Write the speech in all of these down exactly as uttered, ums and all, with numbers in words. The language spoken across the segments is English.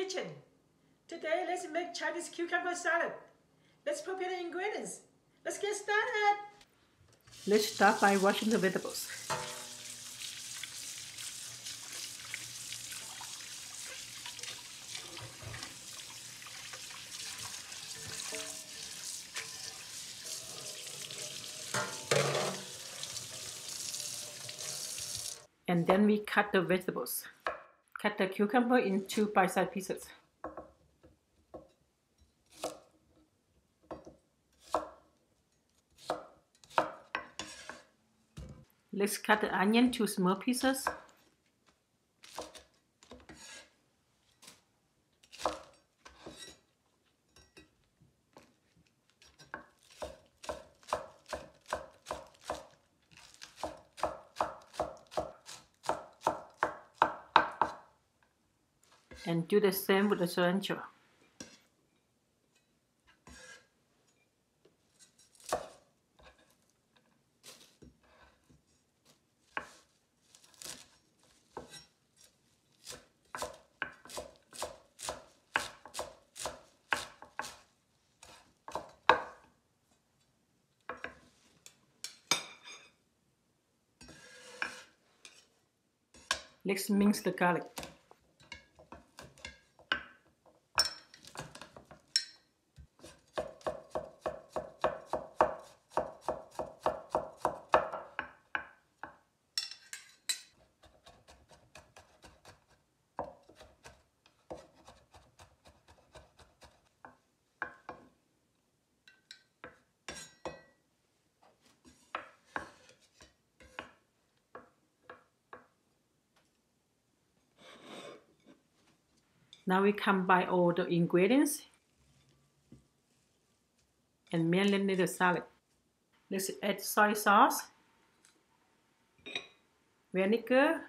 kitchen. Today let's make Chinese cucumber salad. Let's prepare the ingredients. Let's get started. Let's start by washing the vegetables. And then we cut the vegetables. Cut the cucumber into bite-sized pieces. Let's cut the onion to small pieces. And do the same with the cilantro. Let's mince the garlic. Now we combine all the ingredients and marinate the salad. Let's add soy sauce, vinegar,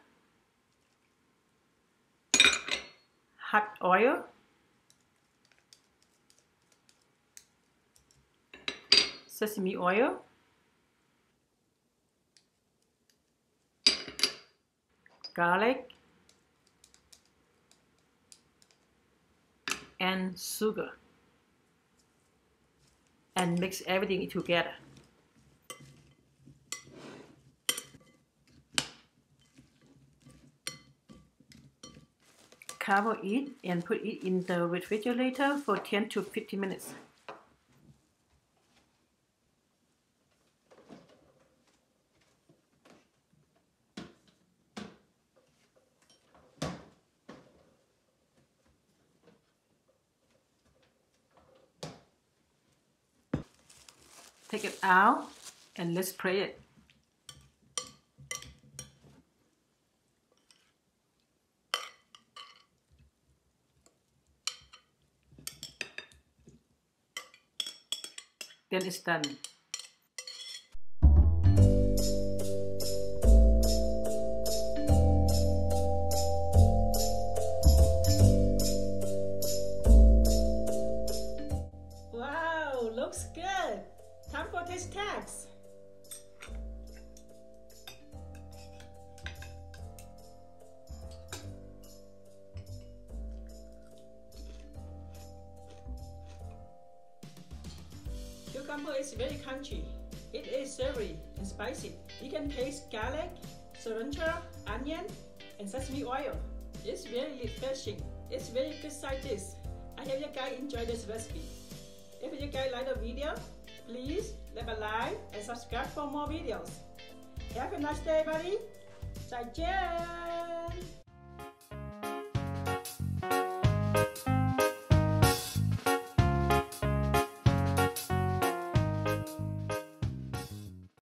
hot oil, sesame oil, garlic, and sugar, and mix everything together. Cover it and put it in the refrigerator for ten to fifteen minutes. Take it out and let's spray it. Then it's done. Wow, looks good. Time for taste test. Cucumber is very crunchy. It is savory and spicy. You can taste garlic, cilantro, onion, and sesame oil. It's very refreshing. It's very good side dish. I hope you guys enjoy this recipe. If you guys like the video, please leave a like and subscribe for more videos. Have a nice day, buddy. 再见。